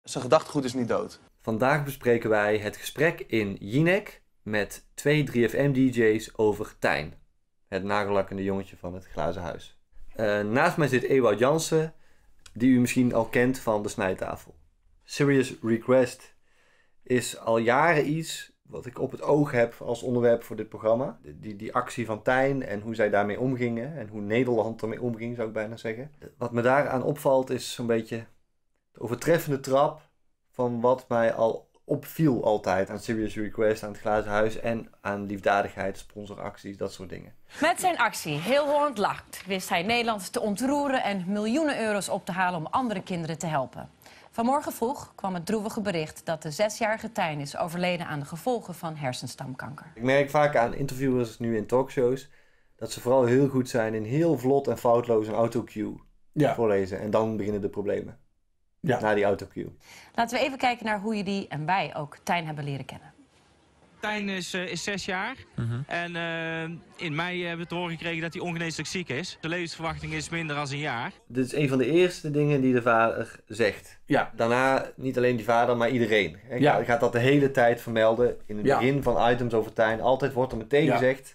zijn gedachtegoed is niet dood. Vandaag bespreken wij het gesprek in Jinek met 2 3FM-dj's over Tijn. Het nagellakkende jongetje van het glazen huis. Naast mij zit Ewout Jansen, die u misschien al kent van de Snijtafel. Serious Request is al jaren iets wat ik op het oog heb als onderwerp voor dit programma. Die actie van Tijn en hoe zij daarmee omgingen en hoe Nederland ermee omging, zou ik bijna zeggen. Wat me daaraan opvalt is zo'n beetje de overtreffende trap van wat mij al opviel altijd aan Serious Request, aan het glazen huis en aan liefdadigheid, sponsoracties, dat soort dingen. Met zijn actie Heel Holland Lacht wist hij Nederland te ontroeren en miljoenen euro's op te halen om andere kinderen te helpen. Vanmorgen vroeg kwam het droevige bericht dat de 6-jarige Tijn is overleden aan de gevolgen van hersenstamkanker. Ik merk vaak aan interviewers nu in talkshows dat ze vooral heel goed zijn in heel vlot en foutloos een autocue voorlezen. En dan beginnen de problemen. Ja. Na die autocue. Laten we even kijken naar hoe jullie en wij ook Tijn hebben leren kennen. Tijn is 6 jaar en in mei hebben we te horen gekregen dat hij ongeneeslijk ziek is. De levensverwachting is minder dan een jaar. Dit is een van de eerste dingen die de vader zegt. Ja. Daarna niet alleen die vader, maar iedereen. Hij gaat dat de hele tijd vermelden. In het begin van items over Tijn. Altijd wordt er meteen gezegd.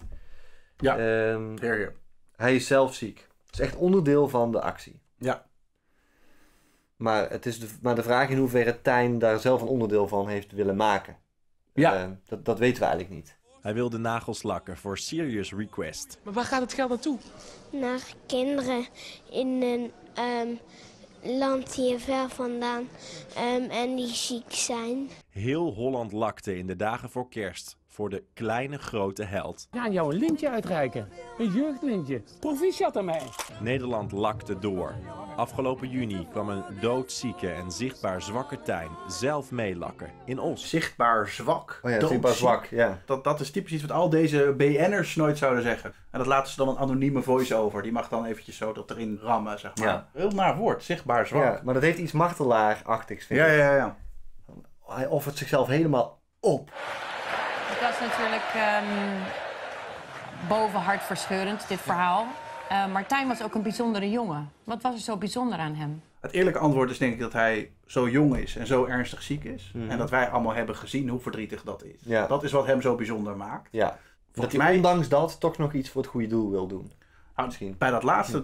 Hij is zelf ziek. Het is echt onderdeel van de actie. Ja. Maar het is de vraag in hoeverre Tijn daar zelf een onderdeel van heeft willen maken. Ja. Dat weten we eigenlijk niet. Hij wil de nagels lakken voor Serious Request. Maar waar gaat het geld naartoe? Naar kinderen in een land hier ver vandaan en die ziek zijn. Heel Holland lakte in de dagen voor kerst voor de kleine grote held. We gaan jou een lintje uitreiken. Een jeugdlintje. Proficiat aan mij. Nederland lakte door. Afgelopen juni kwam een doodzieke en zichtbaar zwakke Tijn zelf meelakken in Os. Zichtbaar zwak. Oh ja, zichtbaar zwak, ja. Dat is typisch iets wat al deze BN'ers nooit zouden zeggen. En dat laten ze dan een anonieme voice-over. Die mag dan eventjes zo dat erin rammen, zeg maar. Ja. Heel naar woord, zichtbaar zwak. Ja, maar dat heeft iets martelaarachtigs, vind ik. Ja. Hij offert zichzelf helemaal op. Het was natuurlijk boven hartverscheurend, dit verhaal. Maar Tijn was ook een bijzondere jongen. Wat was er zo bijzonder aan hem? Het eerlijke antwoord is denk ik dat hij zo jong is en zo ernstig ziek is. En dat wij allemaal hebben gezien hoe verdrietig dat is. Ja. Dat is wat hem zo bijzonder maakt. Ja. Dat hij ondanks dat toch nog iets voor het goede doel wil doen. Misschien. Bij dat laatste,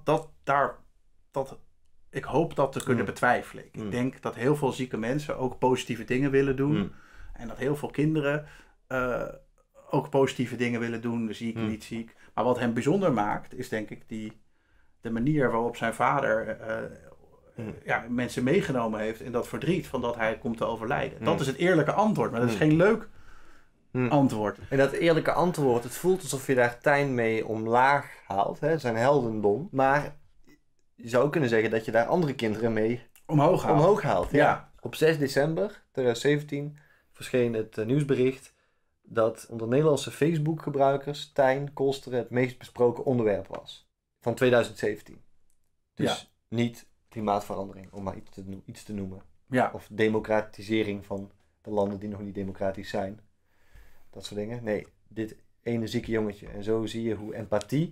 ik hoop dat te kunnen betwijfelen. Ik denk dat heel veel zieke mensen ook positieve dingen willen doen. En dat heel veel kinderen ook positieve dingen willen doen. Ziek, niet ziek. Maar wat hem bijzonder maakt, is denk ik de manier waarop zijn vader mensen meegenomen heeft in dat verdriet van dat hij komt te overlijden. Dat is het eerlijke antwoord, maar dat is geen leuk antwoord. En dat eerlijke antwoord, het voelt alsof je daar Tijn mee omlaag haalt, hè? Zijn heldendom. Maar je zou ook kunnen zeggen dat je daar andere kinderen mee omhoog haalt. Ja. Op 6 december 2017 verscheen het nieuwsbericht dat onder Nederlandse Facebook-gebruikers Tijn Kolsteren het meest besproken onderwerp was. Van 2017. Dus niet klimaatverandering, om maar iets te noemen. Ja. Of democratisering van de landen die nog niet democratisch zijn. Dat soort dingen. Nee, dit ene zieke jongetje. En zo zie je hoe empathie...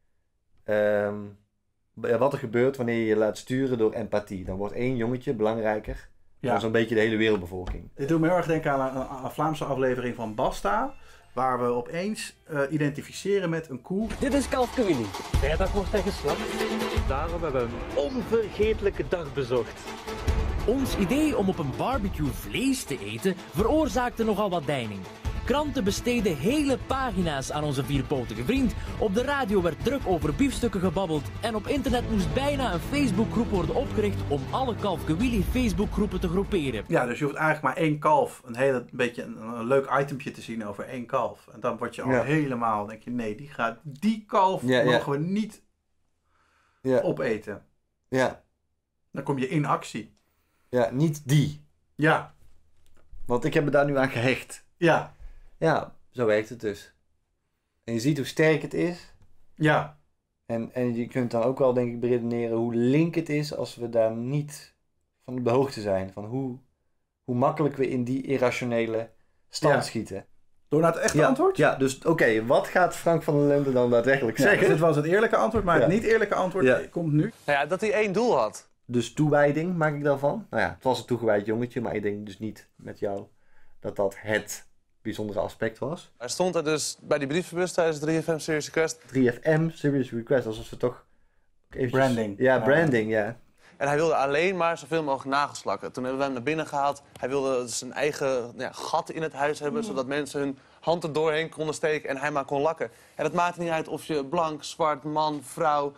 wat er gebeurt wanneer je je laat sturen door empathie. Dan wordt één jongetje belangrijker dan zo'n beetje de hele wereldbevolking. Dit doet me heel erg denken aan een Vlaamse aflevering van Basta. Waar we opeens identificeren met een koe. Dit is Kalfke Willy. Vrijdag wordt hij geslacht. Daarom hebben we een onvergetelijke dag bezocht. Ons idee om op een barbecue vlees te eten veroorzaakte nogal wat deining. Kranten besteden hele pagina's aan onze vierpotige vriend. Op de radio werd druk over biefstukken gebabbeld. En op internet moest bijna een Facebookgroep worden opgericht om alle Kalfke Willy Facebookgroepen te groeperen. Ja, dus je hoeft eigenlijk maar één kalf, een leuk itempje te zien over één kalf. En dan word je al helemaal, denk je, nee, die kalf mogen we niet opeten. Ja. Dan kom je in actie. Ja, niet die. Ja. Want ik heb me daar nu aan gehecht. Ja. Ja, zo werkt het dus. En je ziet hoe sterk het is. Ja. En je kunt dan ook wel, denk ik, beredeneren hoe link het is als we daar niet van op de hoogte zijn. Van hoe makkelijk we in die irrationele stand schieten. Door naar het echte antwoord? Ja, dus oké, wat gaat Frank van der Lende dan daadwerkelijk zeggen? Dit was het eerlijke antwoord, maar het niet eerlijke antwoord komt nu. Nou ja, dat hij één doel had. Dus toewijding maak ik daarvan. Nou ja, het was een toegewijd jongetje, maar ik denk dus niet met jou dat het bijzondere aspect was. Hij stond er dus bij die brievenbus tijdens 3FM Serious Request. 3FM Serious Request, alsof we toch eventjes... Branding. Ja, branding, ja. En hij wilde alleen maar zoveel mogelijk nagels lakken. Toen hebben we hem naar binnen gehaald. Hij wilde zijn eigen gat in het huis hebben, zodat mensen hun hand er doorheen konden steken en hij maar kon lakken. En het maakte niet uit of je blank, zwart, man, vrouw,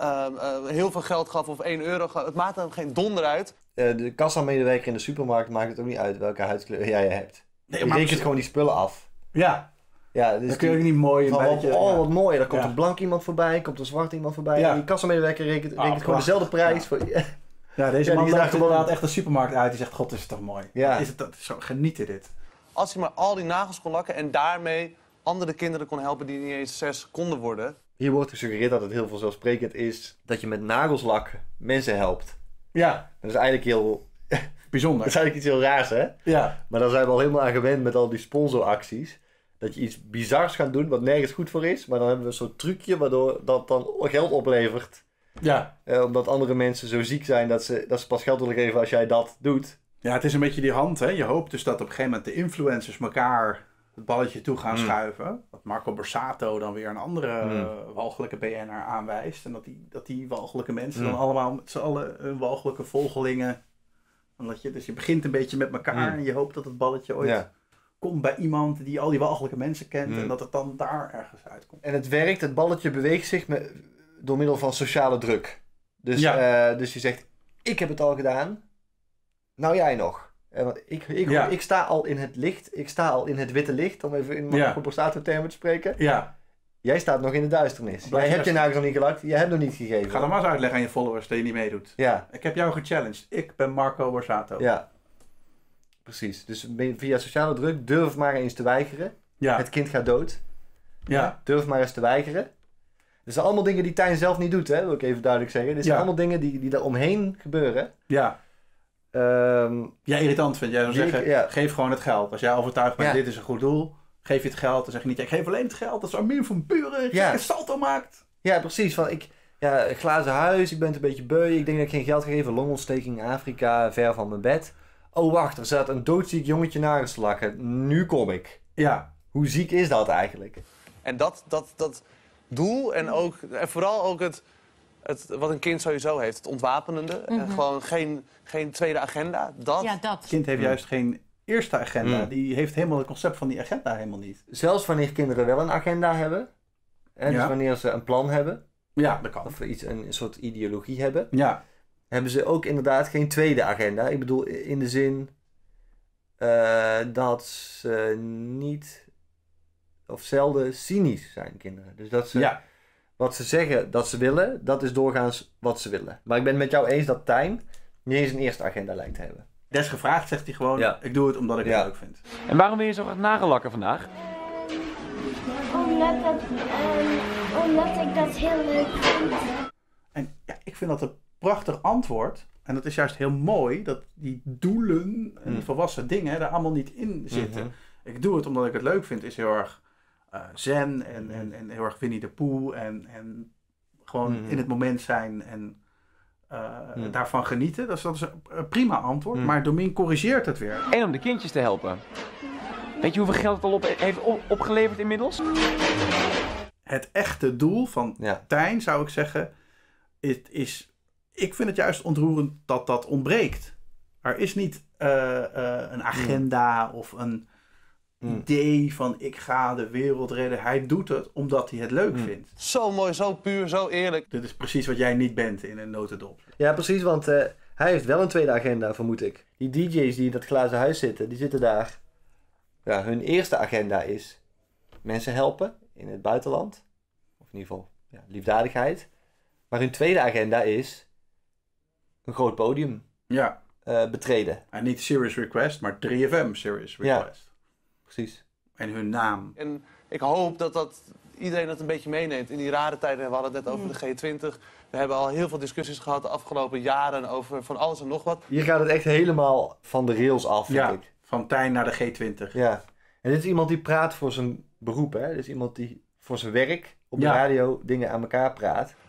heel veel geld gaf of 1 euro gaf. Het maakte hem geen donder uit. De kassamedewerker in de supermarkt maakt het ook niet uit welke huidskleur jij hebt. Nee, Je maar rekent gewoon die spullen af. Ja, Ja, dus dan kun je ook niet mooi een beetje... wat mooi. Dan komt Ja. een blank iemand voorbij, komt een zwart iemand voorbij. Ja. En die kassamedewerker rekent gewoon prachtig. dezelfde prijs. Voor... Ja, deze Ja, man die is loopt daar inderdaad echt de supermarkt uit. Die zegt, god, is het toch mooi. Ja. Dat is zo genieten dit. Als hij maar al die nagels kon lakken en daarmee andere kinderen kon helpen die niet eens 6 konden worden. Hier wordt gesuggereerd dat het heel vanzelfsprekend is dat je met nagelslak mensen helpt. Ja, Dat is eigenlijk heel... bijzonder. Dat is eigenlijk iets heel raars, hè? Ja, Maar daar zijn we al helemaal aan gewend met al die sponsoracties. Dat je iets bizars gaat doen wat nergens goed voor is. Maar dan hebben we een soort trucje waardoor dat dan geld oplevert. ja. Omdat andere mensen zo ziek zijn dat ze pas geld willen geven als jij dat doet. Ja, het is een beetje die hand, hè. Je hoopt dus dat op een gegeven moment de influencers elkaar het balletje toe gaan schuiven. Dat Marco Borsato dan weer een andere walgelijke BN'er aanwijst. En dat die walgelijke mensen dan allemaal met z'n allen hun walgelijke volgelingen... Dus je begint een beetje met elkaar en je hoopt dat het balletje ooit komt bij iemand die al die walgelijke mensen kent. En dat het dan daar ergens uitkomt. En het werkt, het balletje beweegt zich door middel van sociale druk. Dus, dus je zegt, ik heb het al gedaan. Nou jij nog. Want ik sta al in het licht. Ik sta al in het witte licht. Om even in Marco Borsato termen te spreken. Ja. Jij staat nog in de duisternis. Jij hebt je nagels nog niet gelakt. Jij hebt nog niet gegeven. Ga dan maar eens uitleggen aan je followers dat je niet meedoet. Ja. Ik heb jou gechallenged. Ik ben Marco Borsato. Ja. Precies. Dus via sociale druk durf maar eens te weigeren. Ja. Het kind gaat dood. Ja. Durf maar eens te weigeren. Dat zijn allemaal dingen die Tijn zelf niet doet, hè? Wil ik even duidelijk zeggen. Dit zijn allemaal dingen die er omheen gebeuren. Ja. Jij irritant vindt. Jij zou zeggen, geef gewoon het geld. Als jij overtuigd bent, dit is een goed doel. Geef je het geld. Dan zeg je niet, ik geef alleen het geld. Dat is Armin van Buren. Een salto maakt. Ja, precies. Van, glazen huis. Ik ben het een beetje beu. Ik denk dat ik geen geld ga geven. Longontsteking in Afrika. Ver van mijn bed. Oh, wacht. Er zat een doodziek jongetje nagels te lakken. Nu kom ik. Ja. Hoe ziek is dat eigenlijk? En dat doel en vooral ook het wat een kind sowieso heeft. Het ontwapenende. En gewoon geen tweede agenda. Het kind heeft juist geen eerste agenda. Die heeft helemaal het concept van die agenda helemaal niet. Zelfs wanneer kinderen wel een agenda hebben. Dus wanneer ze een plan hebben. Ja, dat kan. Of een soort ideologie hebben. Ja. Hebben ze ook inderdaad geen tweede agenda. Ik bedoel in de zin dat ze niet of zelden cynisch zijn, kinderen. Dus dat ze wat ze zeggen dat ze willen, dat is doorgaans wat ze willen. Maar ik ben het met jou eens dat Tijn niet eens een eerste agenda lijkt te hebben. Desgevraagd zegt hij gewoon, ik doe het omdat ik het leuk vind. En waarom wil je zo graag nagellakken vandaag? Omdat ik dat heel leuk vind. En ja, ik vind dat een prachtig antwoord. En dat is juist heel mooi, dat die doelen en volwassen dingen daar allemaal niet in zitten. Ik doe het omdat ik het leuk vind, is heel erg zen en heel erg Winnie de Pooh. En gewoon in het moment zijn en daarvan genieten. Dat is een prima antwoord. Maar Domien corrigeert het weer. En om de kindjes te helpen. Weet je hoeveel geld het al heeft opgeleverd inmiddels? Het echte doel van Tijn, zou ik zeggen, is... Ik vind het juist ontroerend dat dat ontbreekt. Er is niet een agenda of een idee van ik ga de wereld redden. Hij doet het omdat hij het leuk vindt. Zo mooi, zo puur, zo eerlijk. Dit is precies wat jij niet bent in een notendop. Ja, precies, want hij heeft wel een tweede agenda, vermoed ik. Die DJ's die in dat glazen huis zitten, die zitten daar. Ja, hun eerste agenda is mensen helpen in het buitenland. Of in ieder geval liefdadigheid. Maar hun tweede agenda is een groot podium betreden. En niet Serious Request, maar 3FM Serious Request. Ja, precies. En hun naam. En ik hoop dat iedereen dat een beetje meeneemt in die rare tijden. We hadden het net over de G20. We hebben al heel veel discussies gehad de afgelopen jaren over van alles en nog wat. Hier gaat het echt helemaal van de rails af, vind ik. Van Tijn naar de G20. Ja. En dit is iemand die praat voor zijn beroep, hè? Dit is iemand die voor zijn werk op de radio dingen aan elkaar praat.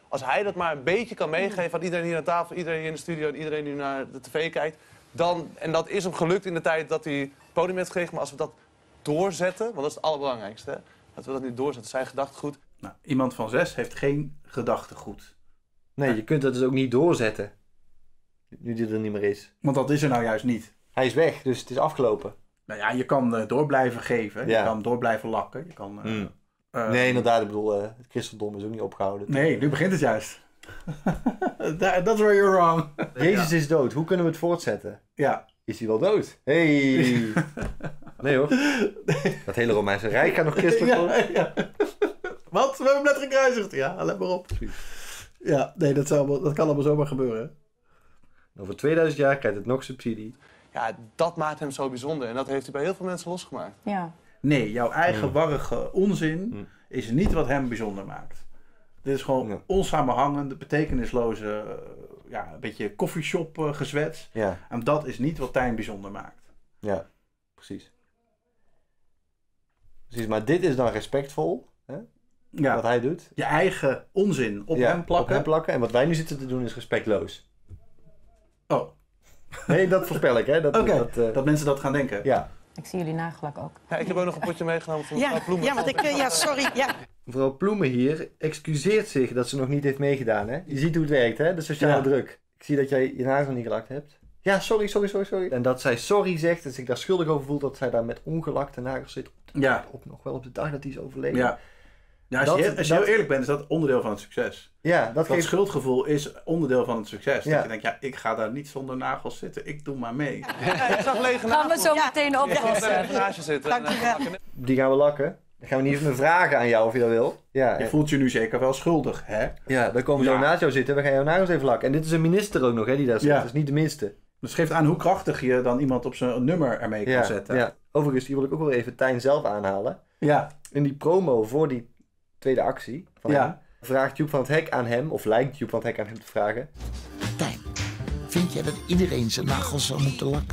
Als hij dat maar een beetje kan meegeven aan iedereen hier aan tafel, iedereen hier in de studio en iedereen die naar de tv kijkt. En dat is hem gelukt in de tijd dat hij het podium heeft gekregen. Maar als we dat doorzetten, want dat is het allerbelangrijkste. Hè? Dat we dat nu doorzetten, zijn gedachtegoed. Nou, iemand van 6 heeft geen gedachtegoed. Nee, je kunt dat dus ook niet doorzetten. Nu die er niet meer is. Want dat is er nou juist niet. Hij is weg, dus het is afgelopen. Nou ja, je kan door blijven geven. Ja. Je kan door blijven lakken. Je kan, nee, inderdaad. Ik bedoel, het christendom is ook niet opgehouden. Nee, nu begint het juist. That's where you're wrong. Jezus is dood. Hoe kunnen we het voortzetten? Ja. Is hij wel dood? Hey. Nee hoor. Dat hele Romeinse Rijk gaat nog christelijk worden. Ja. Wat? We hebben hem net gekruisigd. Ja, let maar op. Ja, nee, dat kan allemaal zomaar gebeuren. Over 2000 jaar krijgt het nog subsidie. Ja, dat maakt hem zo bijzonder. En dat heeft hij bij heel veel mensen losgemaakt. Ja. Nee, jouw eigen warrige onzin is niet wat hem bijzonder maakt. Dit is gewoon onsamenhangende, betekenisloze, een beetje coffeeshop gezwets. Ja. En dat is niet wat Tijn bijzonder maakt. Ja, precies. Precies, maar dit is dan respectvol, hè? Ja. Wat hij doet. Je eigen onzin op hem plakken. Op hem plakken. En wat wij nu zitten te doen is respectloos. Oh. Nee, dat voorspel ik, hè. Dat mensen dat gaan denken. Ja. Ik zie jullie nagelak ook. Ja, ik heb ook nog een potje meegenomen van mevrouw Ploemen. Ja, want sorry. Ja. Mevrouw Ploemen hier excuseert zich dat ze nog niet heeft meegedaan, hè. Je ziet hoe het werkt, hè, de sociale druk. Ik zie dat jij je nagel niet gelakt hebt. Ja, sorry. En dat zij sorry zegt en zich daar schuldig over voelt dat zij daar met ongelakte nagels zit. Nog wel op de dag dat hij is overleden. Ja. Ja, als je heel eerlijk bent, is dat onderdeel van het succes. Ja, dat geeft... schuldgevoel is onderdeel van het succes. Ja. Dat je denkt, ik ga daar niet zonder nagels zitten. Ik doe maar mee. Ik zag lege Gaan we zo meteen oplossen. Die gaan we lakken. Dan gaan we niet even vragen aan jou of je dat wil. Ja, je voelt je nu zeker wel schuldig, hè? Ja, dan komen we zo naast jou zitten. We gaan jouw nagels even lakken. En dit is een minister ook nog, hè, die daar zit. Dat is niet de minste. Dus geeft aan hoe krachtig je dan iemand op zijn nummer ermee kan zetten. Ja. Overigens, hier wil ik ook wel even Tijn zelf aanhalen. Ja. In die promo voor die tweede actie van hem, vraagt Joep van het Hek aan hem, of lijkt Joep van het Hek aan hem te vragen. Tijn, vind jij dat iedereen zijn nagels zou moeten lakken?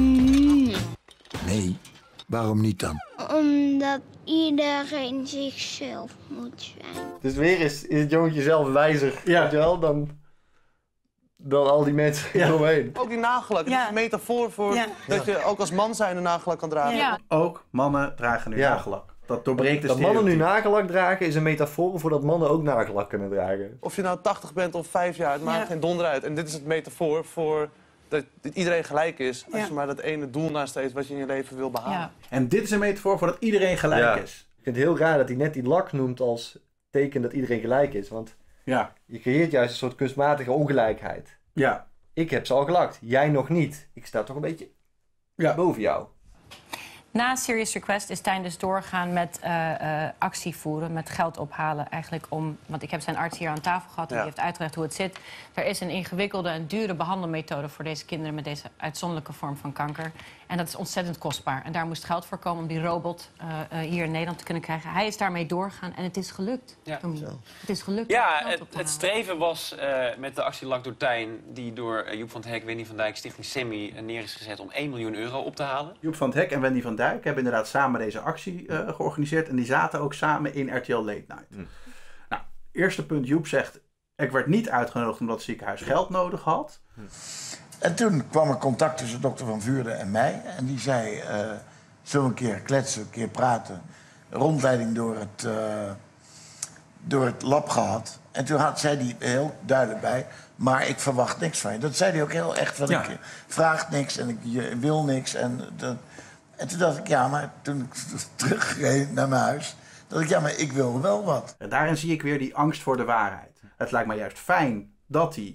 Nee, waarom niet dan? Omdat iedereen zichzelf moet zijn. Dus weer is het jongetje zelf wijzer, weet je wel, dan al die mensen eromheen. Ook die nagellak, het is een metafoor voor dat je ook als man zijn een nagellak kan dragen. Ja. Ook mannen dragen nu nagellak. Dat doorbreekt de dat mannen nu nagellak dragen is een metafoor voor dat mannen ook nagellak kunnen dragen. Of je nou 80 bent of 5 jaar, het maakt geen donder uit. En dit is het metafoor voor dat iedereen gelijk is. Als je maar dat ene doel nastreeft wat je in je leven wil behalen. Ja. En dit is een metafoor voor dat iedereen gelijk is. Ik vind het heel raar dat hij net die lak noemt als teken dat iedereen gelijk is. Want je creëert juist een soort kunstmatige ongelijkheid. Ja. Ik heb ze al gelakt, jij nog niet. Ik sta toch een beetje boven jou. Na Serious Request is Tijn dus doorgaan met actie voeren, met geld ophalen. Eigenlijk want ik heb zijn arts hier aan tafel gehad en die heeft uitgelegd hoe het zit. Er is een ingewikkelde en dure behandelmethode voor deze kinderen met deze uitzonderlijke vorm van kanker. En dat is ontzettend kostbaar. En daar moest geld voor komen om die robot hier in Nederland te kunnen krijgen. Hij is daarmee doorgaan en het is gelukt. Ja. Het is gelukt. Ja, het streven was met de actie Lak door Tijn, die door Joep van het Hek, Wendy van Dijk, Stichting Semi neer is gezet om 1 miljoen euro op te halen. Joep van het Hek en Wendy van Dijk hebben inderdaad samen deze actie georganiseerd. En die zaten ook samen in RTL Late Night. Nou, eerste punt, Joep zegt, ik werd niet uitgenodigd omdat het ziekenhuis geld nodig had. En toen kwam er contact tussen dokter Van Vuurden en mij. En die zei, zullen we een keer kletsen, een keer praten. Rondleiding door het lab gehad. En toen zei hij heel duidelijk bij, maar ik verwacht niks van je. Dat zei hij ook heel echt, van ik vraag niks en je wil niks. En toen dacht ik, maar toen ik terugreed naar mijn huis, dacht ik, maar ik wil wel wat. En daarin zie ik weer die angst voor de waarheid. Het lijkt mij juist fijn dat hij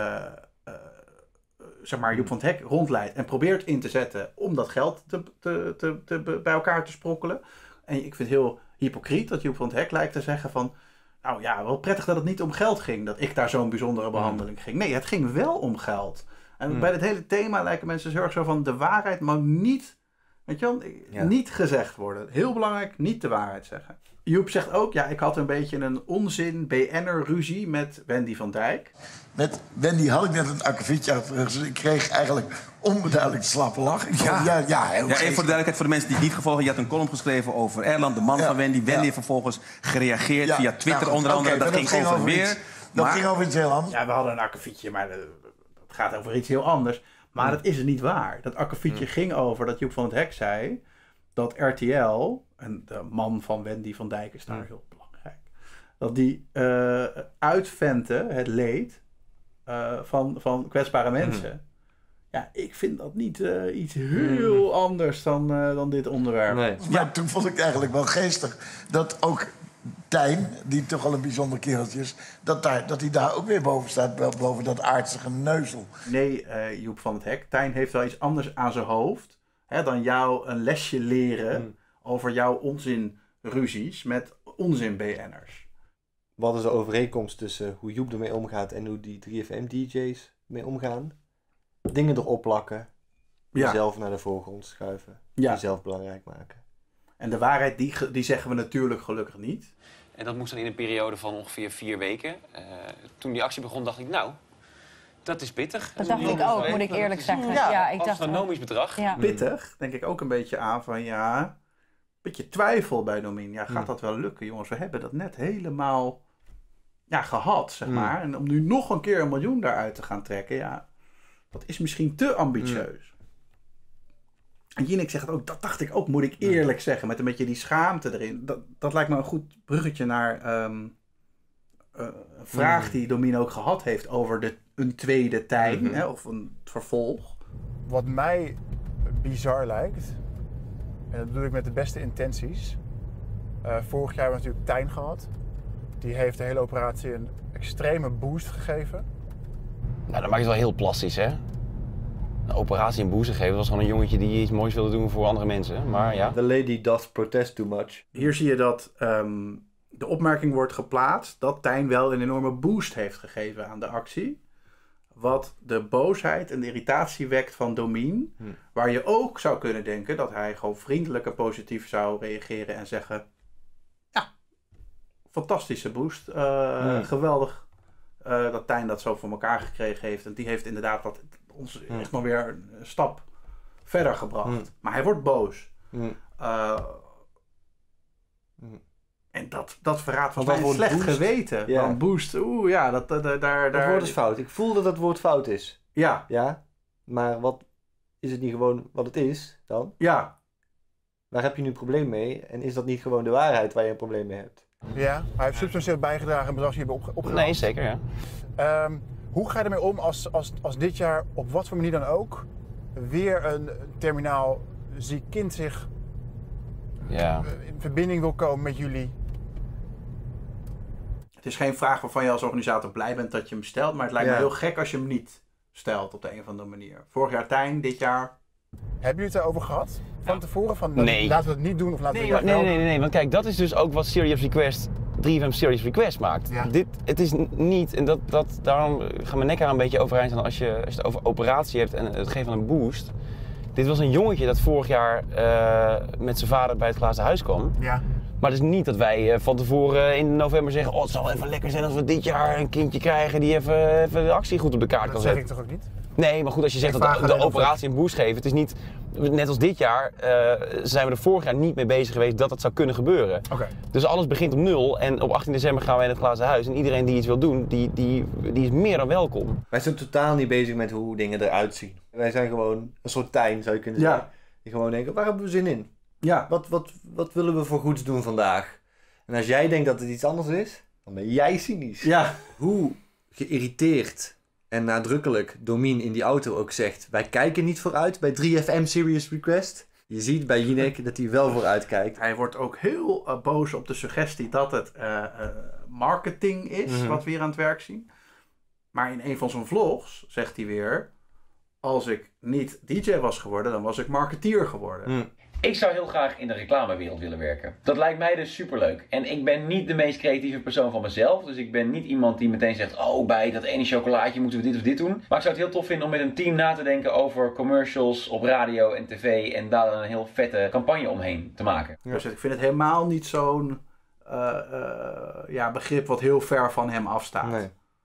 Joep van het Hek rondleidt en probeert in te zetten om dat geld bij elkaar te sprokkelen. En ik vind het heel hypocriet dat Joep van het Hek lijkt te zeggen van, nou ja, wel prettig dat het niet om geld ging, dat ik daar zo'n bijzondere behandeling ging. Nee, het ging wel om geld. En bij dit hele thema lijken mensen heel erg zo van, de waarheid mag niet, weet je wel, niet gezegd worden. Heel belangrijk, niet de waarheid zeggen. Joep zegt ook, ik had een beetje een onzin BN'er-ruzie met Wendy van Dijk. Met Wendy had ik net een akkefietje achter, dus ik kreeg eigenlijk onbeduidelijk slappe lach. Even voor de duidelijkheid voor de mensen die het niet gevolgd hebben. Je had een column geschreven over Erland, de man van Wendy. Wendy heeft vervolgens gereageerd via Twitter onder andere. Dat ging over weer. Dat ging over iets heel anders. Ja, we hadden een akkefietje, maar dat gaat over iets heel anders. Maar dat is niet waar. Dat akkefietje ging over dat Joep van het Hek zei dat RTL, en de man van Wendy van Dijk is daar heel belangrijk, dat die uitventen het leed van kwetsbare mensen. Ja, ik vind dat niet iets heel anders dan dit onderwerp. Nee. Ja, toen vond ik het eigenlijk wel geestig dat ook Tijn, die toch al een bijzonder kereltje is, dat hij daar ook weer boven staat, boven dat aardsige neuzel. Nee, Joep van het Hek, Tijn heeft wel iets anders aan zijn hoofd dan jou een lesje leren over jouw onzinruzies met onzin-BN'ers. Wat is de overeenkomst tussen hoe Joep ermee omgaat en hoe die 3FM-DJ's mee omgaan? Dingen erop plakken, jezelf naar de voorgrond schuiven, jezelf belangrijk maken. En de waarheid, die zeggen we natuurlijk gelukkig niet. En dat moest dan in een periode van ongeveer 4 weken. Toen die actie begon, dacht ik, nou, dat is pittig. Dat dacht ik ook, moet ik eerlijk zeggen. Ja, ik dacht astronomisch bedrag. Ja. Pittig, denk ik ook een beetje aan van een beetje twijfel bij Domien. Ja, gaat dat wel lukken, jongens? We hebben dat net helemaal gehad, zeg maar. En om nu nog een keer 1 miljoen daaruit te gaan trekken, dat is misschien te ambitieus. En Jinek zegt ook, dat dacht ik ook, moet ik eerlijk zeggen, met een beetje die schaamte erin. Dat lijkt me een goed bruggetje naar een vraag die Domien ook gehad heeft over een tweede Tijn, of een vervolg. Wat mij bizar lijkt, en dat bedoel ik met de beste intenties. Vorig jaar hebben we natuurlijk Tijn gehad. Die heeft de hele operatie een extreme boost gegeven. Nou, dat maakt het wel heel plastisch, hè? Een operatie in boost geven was gewoon een jongetje die iets moois wilde doen voor andere mensen. Maar ja. The lady does protest too much. Hier zie je dat de opmerking wordt geplaatst dat Tijn wel een enorme boost heeft gegeven aan de actie. Wat de boosheid en de irritatie wekt van Domien. Waar je ook zou kunnen denken dat hij gewoon vriendelijk en positief zou reageren en zeggen: ja, fantastische boost. Geweldig dat Tijn dat zo voor elkaar gekregen heeft. En die heeft inderdaad ons echt nog weer een stap verder gebracht. Maar hij wordt boos. En dat verraadt van mij slecht geweten. Ja. Dan boost, dat woord is fout. Ik voel dat het woord fout is. Ja. Ja? Maar wat is het niet gewoon wat het is dan? Ja. Waar heb je nu een probleem mee? En is dat niet gewoon de waarheid waar je een probleem mee hebt? Ja, hij heeft substantieel bijgedragen en bedrag hebben opgenomen. Nee, zeker, ja. Hoe ga je ermee om als dit jaar op wat voor manier dan ook weer een terminaal ziek kind zich in verbinding wil komen met jullie? Het is geen vraag waarvan je als organisator blij bent dat je hem stelt, maar het lijkt me heel gek als je hem niet stelt op de een of andere manier. Vorig jaar Tijn, dit jaar. Hebben jullie het erover gehad? Van tevoren? Van, nee. Laten we het niet doen of laten we het wel doen? Nee, want kijk, dat is dus ook wat Serious Request, 3FM Serious Request maakt. Ja. Het is niet, en daarom gaan mijn nek er een beetje overeind staan als je het over operatie hebt en het geven van een boost. Dit was een jongetje dat vorig jaar met zijn vader bij het glazen huis kwam. Ja. Maar het is niet dat wij van tevoren in november zeggen: oh, het zal even lekker zijn als we dit jaar een kindje krijgen die even de actie goed op de kaart kan zetten. Dat zeg ik toch ook niet? Nee, maar goed, als je zegt dat de operatie een boost geeft, het is niet, net als dit jaar, zijn we er vorig jaar niet mee bezig geweest dat zou kunnen gebeuren. Okay. Dus alles begint op 0 en op 18 december gaan wij in het glazen huis en iedereen die iets wil doen, die is meer dan welkom. Wij zijn totaal niet bezig met hoe dingen eruit zien. Wij zijn gewoon een soort Tijn, zou je kunnen zeggen. Die gewoon denken, waar hebben we zin in? Ja. Wat willen we voor goeds doen vandaag? En als jij denkt dat het iets anders is, dan ben jij cynisch. Ja. Hoe geïrriteerd en nadrukkelijk Domien in die auto ook zegt: wij kijken niet vooruit bij 3FM Serious Request. Je ziet bij Jinek dat hij wel vooruit kijkt. Hij wordt ook heel boos op de suggestie dat het marketing is wat we hier aan het werk zien. Maar in een van zijn vlogs zegt hij weer: als ik niet DJ was geworden, dan was ik marketeer geworden. Ik zou heel graag in de reclamewereld willen werken. Dat lijkt mij dus superleuk. En ik ben niet de meest creatieve persoon van mezelf. Dus ik ben niet iemand die meteen zegt: oh, bij dat ene chocolaatje moeten we dit of dit doen. Maar ik zou het heel tof vinden om met een team na te denken over commercials op radio en tv. En daar dan een heel vette campagne omheen te maken. Ja. Dus ik vind het helemaal niet zo'n begrip wat heel ver van hem afstaat. Nee.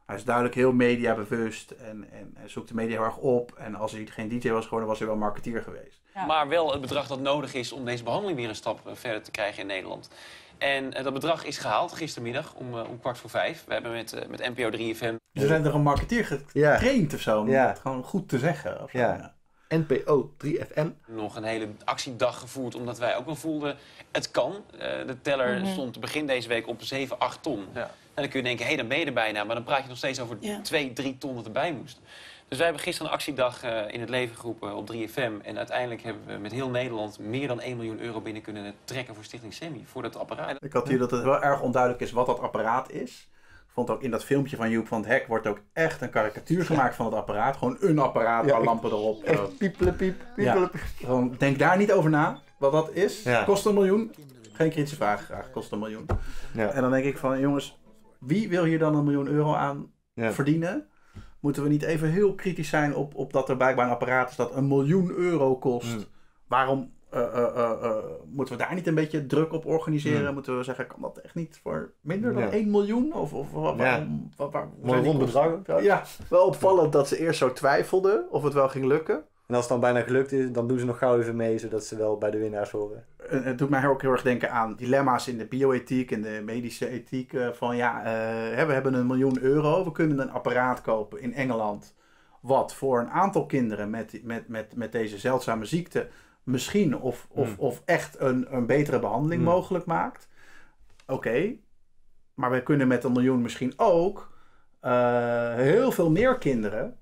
Hij is duidelijk heel mediabewust en zoekt de media heel erg op. En als hij geen DJ was geworden, was hij wel marketeer geweest. Ja. Maar wel het bedrag dat nodig is om deze behandeling weer een stap verder te krijgen in Nederland. En dat bedrag is gehaald gistermiddag om 4:15. We hebben met NPO 3FM... Dus er zijn er een marketeer getraind of zo, om het gewoon goed te zeggen. Of ja. NPO 3FM. Nog een hele actiedag gevoerd, omdat wij ook wel voelden, het kan. De teller stond begin deze week op 7, 8 ton. Ja. En dan kun je denken, dan ben je er bijna. Maar dan praat je nog steeds over 2, 3 ton dat erbij moest. Dus wij hebben gisteren een actiedag in het leven geroepen op 3FM. En uiteindelijk hebben we met heel Nederland meer dan 1 miljoen euro binnen kunnen trekken voor Stichting Semi, voor dat apparaat. Ik had hier dat het wel erg onduidelijk is wat dat apparaat is. Ik vond ook in dat filmpje van Joep van het Hek wordt ook echt een karikatuur gemaakt van het apparaat. Gewoon een apparaat, waar lampen erop. Echt piepelepiep. Gewoon, denk daar niet over na wat dat is. Ja. Kost 1 miljoen. Geen kritische vraag, graag. Kost 1 miljoen. Ja. En dan denk ik van, jongens, wie wil hier dan 1 miljoen euro aan verdienen? Moeten we niet even heel kritisch zijn op dat er blijkbaar een apparaat is dat 1 miljoen euro kost? Waarom moeten we daar niet een beetje druk op organiseren? Moeten we zeggen, kan dat echt niet voor minder dan 1 miljoen? Of waarom? Mooi rond bedrag. Ja, wel opvallend dat ze eerst zo twijfelden of het wel ging lukken. En als het dan bijna gelukt is, dan doen ze nog gauw even mee, zodat ze wel bij de winnaars horen. Het doet mij ook heel erg denken aan dilemma's in de bioethiek en de medische ethiek. Van we hebben 1 miljoen euro, we kunnen een apparaat kopen in Engeland. Wat voor een aantal kinderen met deze zeldzame ziekte misschien of echt een betere behandeling mogelijk maakt. Oké, maar we kunnen met 1 miljoen misschien ook heel veel meer kinderen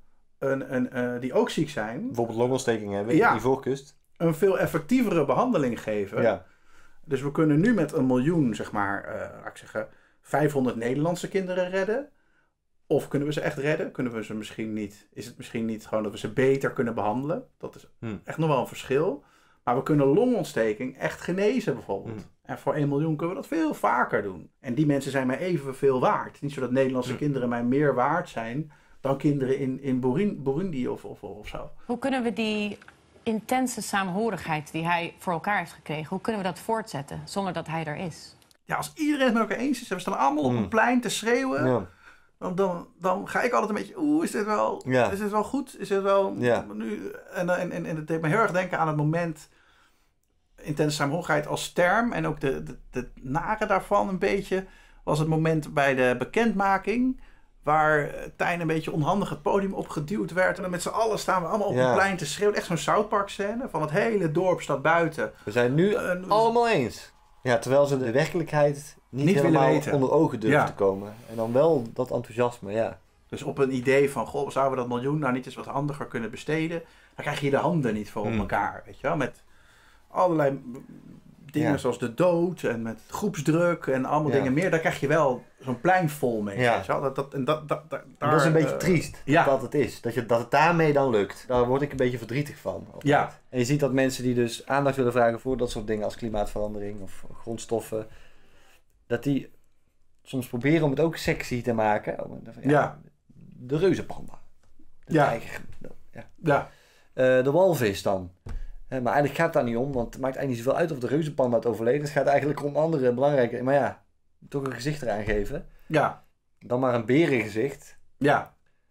die ook ziek zijn. Bijvoorbeeld longontsteking hebben in Ivoorkust. Een veel effectievere behandeling geven. Ja. Dus we kunnen nu met 1 miljoen, zeg maar, laat ik zeggen, 500 Nederlandse kinderen redden. Of kunnen we ze echt redden? Kunnen we ze misschien niet? Is het misschien niet gewoon dat we ze beter kunnen behandelen? Dat is echt nog wel een verschil. Maar we kunnen longontsteking echt genezen bijvoorbeeld. En voor 1 miljoen kunnen we dat veel vaker doen. En die mensen zijn mij evenveel waard. Niet zo dat Nederlandse kinderen mij meer waard zijn dan kinderen in Burundi of zo. Hoe kunnen we die intense saamhorigheid die hij voor elkaar heeft gekregen, hoe kunnen we dat voortzetten zonder dat hij er is? Ja, als iedereen het met elkaar eens is en we staan allemaal op een plein te schreeuwen, dan ga ik altijd een beetje, is dit wel goed? Is dit wel nu? En het deed me heel erg denken aan het moment intense saamhorigheid als term en ook de nare daarvan een beetje was het moment bij de bekendmaking waar Tijn een beetje onhandig het podium opgeduwd werd. En dan met z'n allen staan we allemaal op een plein te schreeuwen. Echt zo'n South Park scène van het hele dorp staat buiten. We zijn nu allemaal eens. Ja, terwijl ze de werkelijkheid niet helemaal weten. Onder ogen durven te komen. En dan wel dat enthousiasme, Dus op een idee van, zouden we dat miljoen nou niet eens wat handiger kunnen besteden? Dan krijg je de handen niet voor op elkaar, weet je wel. Met allerlei dingen zoals de dood en met groepsdruk en allemaal dingen meer. Daar krijg je wel zo'n plein vol mee. Ja. Dat is een beetje triest dat het is. Dat het daarmee dan lukt. Daar word ik een beetje verdrietig van. Ja. En je ziet dat mensen die dus aandacht willen vragen voor dat soort dingen als klimaatverandering of grondstoffen, dat die soms proberen om het ook sexy te maken. De reuzenpanda. De tijger. De walvis dan. Maar eigenlijk gaat het daar niet om, want het maakt eigenlijk niet zoveel uit of de reuzenpanda het overleeft. Het gaat eigenlijk om andere belangrijke, maar toch een gezicht eraan geven. Ja. Dan maar een berengezicht. Ja.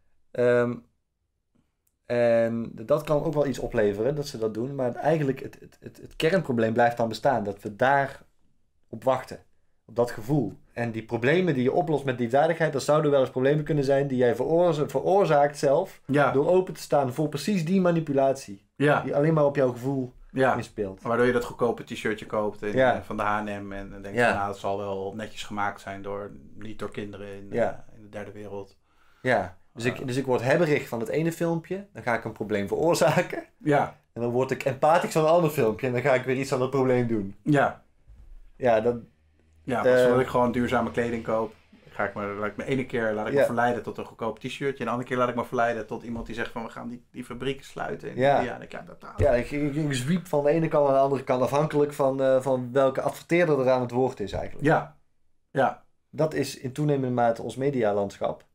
En dat kan ook wel iets opleveren, dat ze dat doen. Maar eigenlijk het kernprobleem blijft dan bestaan. Dat we daar op wachten. Op dat gevoel. En die problemen die je oplost met liefdadigheid, dat zouden wel eens problemen kunnen zijn die jij veroorzaakt zelf. Ja. Door open te staan voor precies die manipulatie. Ja. Die alleen maar op jouw gevoel inspeelt. Waardoor je dat goedkope t-shirtje koopt van de H&M en denkt van dat zal wel netjes gemaakt zijn niet door kinderen in de derde wereld. Ja, dus ik word hebberig van het ene filmpje, dan ga ik een probleem veroorzaken. Ja. En dan word ik empathisch van een ander filmpje en dan ga ik weer iets aan het probleem doen. Ja. Ja, dat... Ja, zodat ik gewoon duurzame kleding koop. Laat ik me verleiden tot een goedkoop t-shirtje. En de andere keer laat ik me verleiden tot iemand die zegt van we gaan die fabriek sluiten. Ik zwiep van de ene kant naar de andere kant afhankelijk van welke adverteerder er aan het woord is eigenlijk. Ja. Ja. Dat is in toenemende mate ons medialandschap.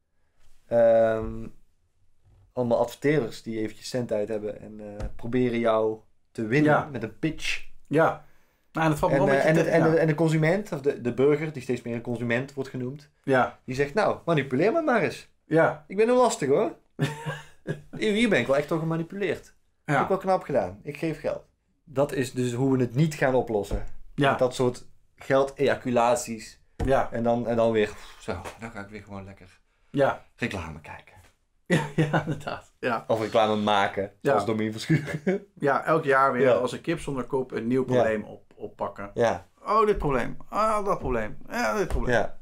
Allemaal adverteerders die eventjes cent uit hebben en proberen jou te winnen met een pitch. Ja. Nou, dat valt me wel een beetje en de consument, of de burger, die steeds meer een consument wordt genoemd, die zegt, nou, manipuleer me maar eens. Ja. Ik ben heel lastig hoor. Hier ben ik wel echt door gemanipuleerd. Ja. Heb ik wel knap gedaan. Ik geef geld. Dat is dus hoe we het niet gaan oplossen. Ja. Met dat soort geld-ejaculaties. Ja. En dan weer, zo, dan ga ik weer gewoon lekker reclame kijken. Ja, inderdaad. Ja. Of reclame maken, zoals Domien Verschuren. Ja, elk jaar weer als een kip zonder kop een nieuw probleem oppakken. Ja. Oh, dit probleem. Oh, dat probleem. Ja, dit probleem. Ja.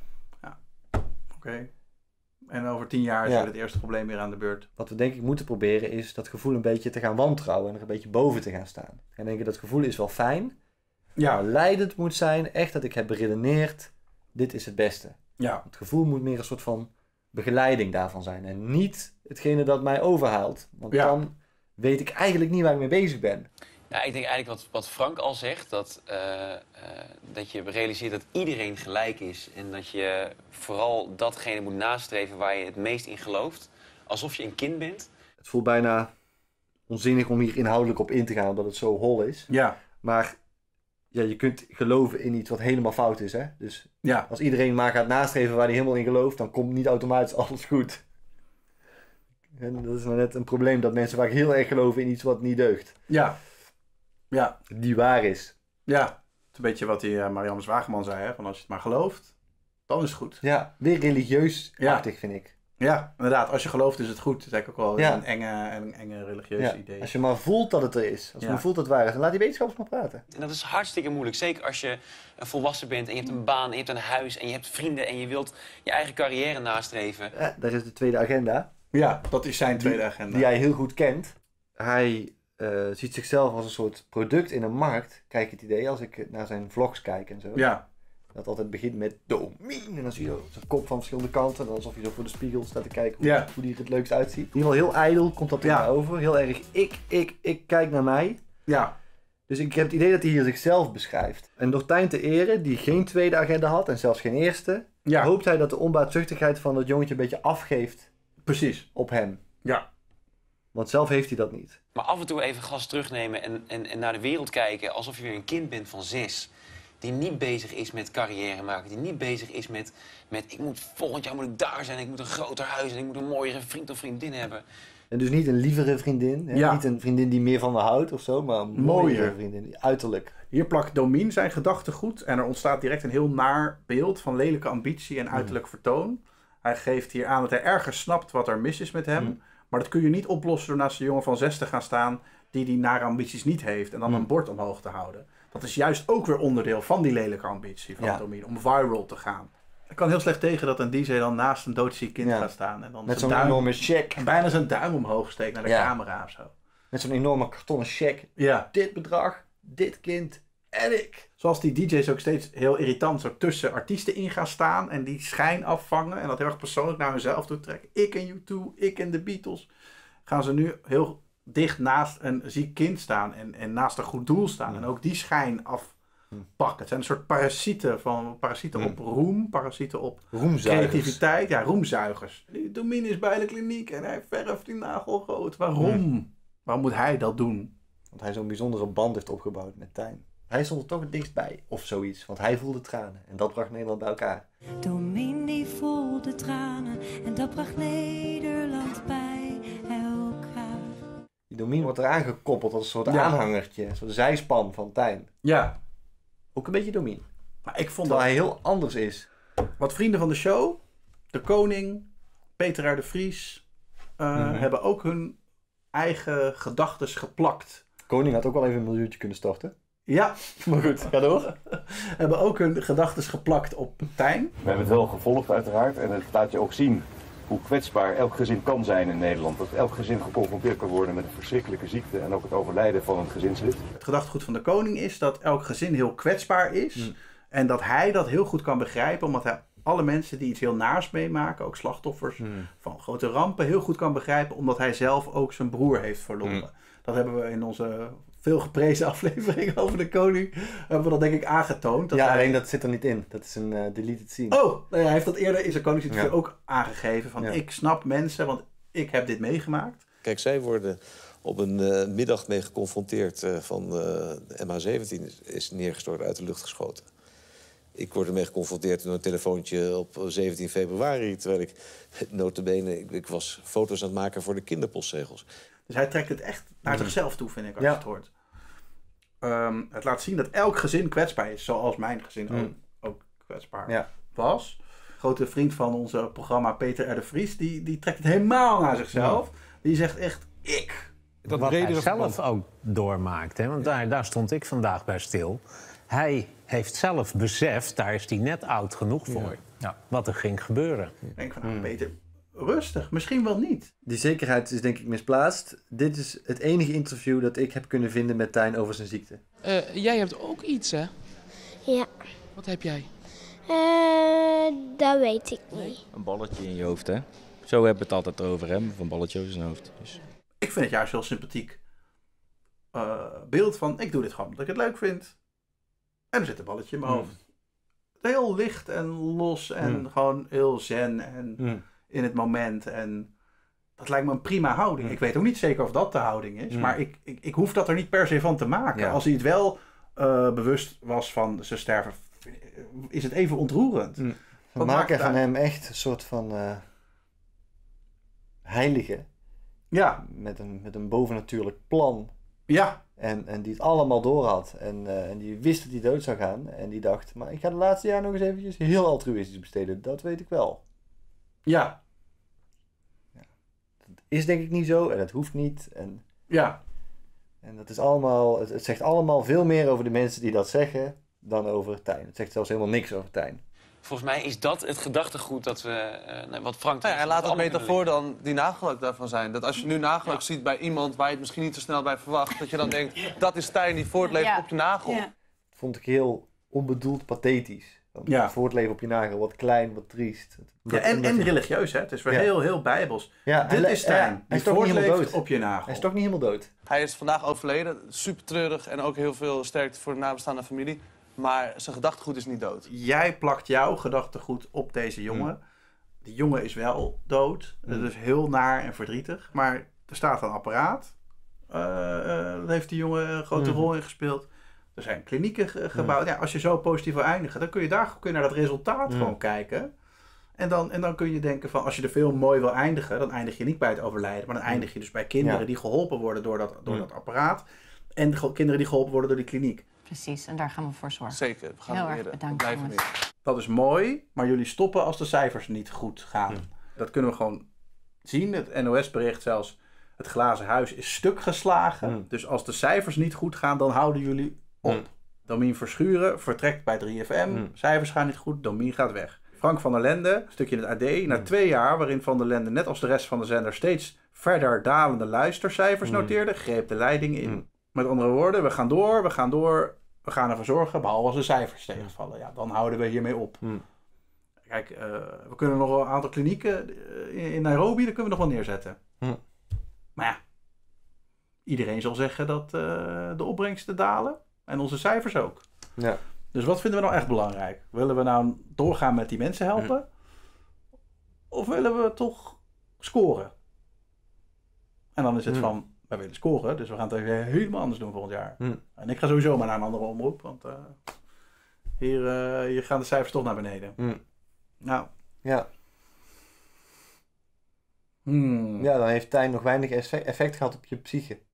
Oké. En over 10 jaar is het eerste probleem weer aan de beurt. Wat we denk ik moeten proberen is dat gevoel een beetje te gaan wantrouwen en er een beetje boven te gaan staan. En denken dat gevoel is wel fijn, maar leidend moet zijn, echt dat ik heb beredeneerd, dit is het beste. Ja. Het gevoel moet meer een soort van begeleiding daarvan zijn en niet hetgene dat mij overhaalt. Want dan weet ik eigenlijk niet waar ik mee bezig ben. Ja, ik denk eigenlijk wat Frank al zegt, dat je realiseert dat iedereen gelijk is. En dat je vooral datgene moet nastreven waar je het meest in gelooft. Alsof je een kind bent. Het voelt bijna onzinnig om hier inhoudelijk op in te gaan, omdat het zo hol is. Ja. Maar je kunt geloven in iets wat helemaal fout is. Hè? Dus als iedereen maar gaat nastreven waar hij helemaal in gelooft, dan komt niet automatisch alles goed. En dat is nou net een probleem, dat mensen vaak heel erg geloven in iets wat niet deugt. Ja. Ja. Die waar is. Ja. Het is een beetje wat die Marianne Zwageman zei, hè? Van als je het maar gelooft, dan is het goed. Ja, weer religieus-achtig vind ik. Ja, inderdaad. Als je gelooft is het goed. Dat is eigenlijk ook wel een enge religieuze idee. Als je maar voelt dat het er is. Als je maar voelt dat het waar is, dan laat die wetenschappers maar praten. En dat is hartstikke moeilijk. Zeker als je een volwassen bent en je hebt een baan, en je hebt een huis en je hebt vrienden en je wilt je eigen carrière nastreven. Ja, daar is de tweede agenda. Ja, dat is zijn tweede agenda. Die hij heel goed kent. Hij ziet zichzelf als een soort product in een markt. Kijk het idee als ik naar zijn vlogs kijk en zo. Ja. Dat altijd begint met Domien. En dan zie je zijn kop van verschillende kanten. En alsof je zo voor de spiegel staat te kijken hoe die er het leukst uitziet. In ieder geval heel ijdel komt dat er over. Heel erg ik kijk naar mij. Ja. Dus ik heb het idee dat hij hier zichzelf beschrijft. En door Tijn te eren, die geen tweede agenda had en zelfs geen eerste, hoopt hij dat de onbaatzuchtigheid van dat jongetje een beetje afgeeft. Precies. Op hem. Ja. Want zelf heeft hij dat niet. Maar af en toe even gas terugnemen en naar de wereld kijken alsof je weer een kind bent van 6. Die niet bezig is met carrière maken. Die niet bezig is met volgend jaar moet ik daar zijn. Ik moet een groter huis en ik moet een mooiere vriend of vriendin hebben. En dus niet een lievere vriendin. Hè? Ja. Niet een vriendin die meer van me houdt of zo. Maar een mooiere vriendin. Uiterlijk. Hier plakt Domien zijn gedachtegoed. En er ontstaat direct een heel naar beeld van lelijke ambitie en uiterlijk vertoon. Hij geeft hier aan dat hij ergens snapt wat er mis is met hem. Maar dat kun je niet oplossen door naast een jongen van 6 te gaan staan die nare ambities niet heeft. En dan een bord omhoog te houden. Dat is juist ook weer onderdeel van die lelijke ambitie van Domien. Om viral te gaan. Ik kan heel slecht tegen dat een DJ dan naast een doodziek kind gaat staan. En dan met zo'n enorme check. En bijna zijn duim omhoog steekt naar de camera of zo. Met zo'n enorme kartonnen check. Ja. Dit bedrag, dit kind en ik. Zoals die DJ's ook steeds heel irritant zo tussen artiesten in gaan staan. En die schijn afvangen. En dat heel erg persoonlijk naar hunzelf toe trekken. Ik en U2, ik en de Beatles. Gaan ze nu heel dicht naast een ziek kind staan. En naast een goed doel staan. En ook die schijn afpakken. Het zijn een soort parasieten op roem. Parasieten op creativiteit. Ja, roemzuigers. Domien is bij de kliniek en hij verft die nagel groot. Waarom? Waarom moet hij dat doen? Want hij zo'n bijzondere band heeft opgebouwd met Tijn. Hij stond er toch het dichtst bij, of zoiets. Want hij voelde tranen. En dat bracht Nederland bij elkaar. Domien die voelde tranen. En dat bracht Nederland bij elkaar. Die Domien wordt eraan gekoppeld als een soort aanhangertje. Een soort zijspan van Tijn. Ja. Ook een beetje Domien. Maar ik vond dat hij heel anders is. Wat vrienden van de show, de koning, Peter R. de Vries, hebben ook hun eigen gedachtes geplakt. De koning had ook wel even een miljoentje kunnen storten. Ja, maar goed, ga door. Hebben ook hun gedachtes geplakt op Tijn. We hebben het wel gevolgd uiteraard en het laat je ook zien hoe kwetsbaar elk gezin kan zijn in Nederland. Dat elk gezin geconfronteerd kan worden met een verschrikkelijke ziekte en ook het overlijden van een gezinslid. Het gedachtegoed van de koning is dat elk gezin heel kwetsbaar is. En dat hij dat heel goed kan begrijpen, omdat hij alle mensen die iets heel naars meemaken, ook slachtoffers van grote rampen, heel goed kan begrijpen, omdat hij zelf ook zijn broer heeft verloren. Dat hebben we in onze veel geprezen aflevering over de koning, hebben we dat denk ik aangetoond. Dat alleen dat zit er niet in. Dat is een deleted scene. Oh, nou hij heeft dat eerder in zijn koningsinterview ook aangegeven. Van ik snap mensen, want ik heb dit meegemaakt. Kijk, zij worden op een middag mee geconfronteerd van de MH17 is neergestort, uit de lucht geschoten. Ik word ermee geconfronteerd door een telefoontje op 17 februari... terwijl ik notabene, ik was foto's aan het maken voor de kinderpostzegels. Dus hij trekt het echt naar zichzelf toe, vind ik, als je het hoort. Het laat zien dat elk gezin kwetsbaar is, zoals mijn gezin ook kwetsbaar was. Grote vriend van onze programma, Peter R. de Vries, die trekt het helemaal naar zichzelf. Die zegt echt, Wat hij zelf ook doormaakt, hè? Want daar stond ik vandaag bij stil. Hij heeft zelf beseft, daar is hij net oud genoeg voor, wat er ging gebeuren. Ik denk van, Peter, rustig, misschien wel niet. Die zekerheid is denk ik misplaatst. Dit is het enige interview dat ik heb kunnen vinden met Tijn over zijn ziekte. Jij hebt ook iets, hè? Ja. Wat heb jij? Dat weet ik niet. Een balletje in je hoofd, hè? Zo hebben we het altijd over, hè? Van balletje over zijn hoofd. Dus. Ik vind het juist heel sympathiek beeld van, ik doe dit gewoon omdat ik het leuk vind. En er zit een balletje in mijn hoofd. Heel licht en los en gewoon heel zen en in het moment. En dat lijkt me een prima houding. Ik weet ook niet zeker of dat de houding is, maar ik hoef dat er niet per se van te maken. Ja. Als hij het wel bewust was van zijn sterven, is het even ontroerend. We maken van hem echt een soort van heilige. Ja. Met een bovennatuurlijk plan. Ja. En die het allemaal door had. En die wist dat hij dood zou gaan. En die dacht, maar ik ga de laatste jaar nog eens eventjes heel altruïstisch besteden. Dat weet ik wel. Ja. Dat is denk ik niet zo. En dat hoeft niet. En dat is allemaal... Het zegt allemaal veel meer over de mensen die dat zeggen dan over Tijn. Het zegt zelfs helemaal niks over Tijn. Volgens mij is dat het gedachtegoed dat we... wat Frank... hij laat als metafoor dan die nagellak daarvan zijn. Dat als je nu nagellak ziet bij iemand waar je het misschien niet zo snel bij verwacht... dat je dan denkt, dat is Tijn die voortleeft op je nagel. Dat vond ik heel onbedoeld pathetisch. Voortleven op je nagel, wat klein, wat triest. En religieus, hè? Het is weer heel bijbels. Ja, dit is Tijn, hij die voortleeft op je nagel. Hij is toch niet helemaal dood. Hij is vandaag overleden, super treurig en ook heel veel sterkte voor de nabestaande familie. Maar zijn gedachtegoed is niet dood. Jij plakt jouw gedachtegoed op deze jongen. Die jongen is wel dood. Dat is heel naar en verdrietig. Maar er staat een apparaat. Daar heeft die jongen een grote rol in gespeeld. Er zijn klinieken gebouwd. Ja, als je zo positief wil eindigen, dan kun je naar dat resultaat gewoon kijken. En dan kun je denken van, als je de film mooi wil eindigen, dan eindig je niet bij het overlijden. Maar dan eindig je dus bij kinderen die geholpen worden door dat apparaat. En kinderen die geholpen worden door die kliniek. Precies, en daar gaan we voor zorgen. Zeker, we gaan heel erg bedankt. Dat is mooi, maar jullie stoppen als de cijfers niet goed gaan. Dat kunnen we gewoon zien. Het NOS bericht zelfs, het glazen huis is stuk geslagen. Dus als de cijfers niet goed gaan, dan houden jullie op. Domien Verschuren vertrekt bij 3FM. Cijfers gaan niet goed, Domien gaat weg. Frank van der Lende, stukje in het AD, na 2 jaar waarin Van der Lende net als de rest van de zender steeds verder dalende luistercijfers noteerde, greep de leiding in. Met andere woorden, we gaan door, we gaan ervoor zorgen, behalve als de cijfers tegenvallen. Ja, dan houden we hiermee op. Kijk, we kunnen nog een aantal klinieken in Nairobi, dat kunnen we nog wel neerzetten. Maar ja, iedereen zal zeggen dat de opbrengsten dalen en onze cijfers ook. Ja. Dus wat vinden we nou echt belangrijk? Willen we nou doorgaan met die mensen helpen? Of willen we toch scoren? En dan is het van, wij willen scoren, dus we gaan het even helemaal anders doen volgend jaar. En ik ga sowieso maar naar een andere omroep, want hier gaan de cijfers toch naar beneden. Nou. Ja. Ja, dan heeft Tijn nog weinig effect gehad op je psyche.